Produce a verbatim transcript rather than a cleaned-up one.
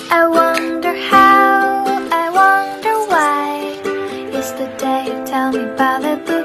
I wonder how, I wonder why. Yesterday you tell me about the blue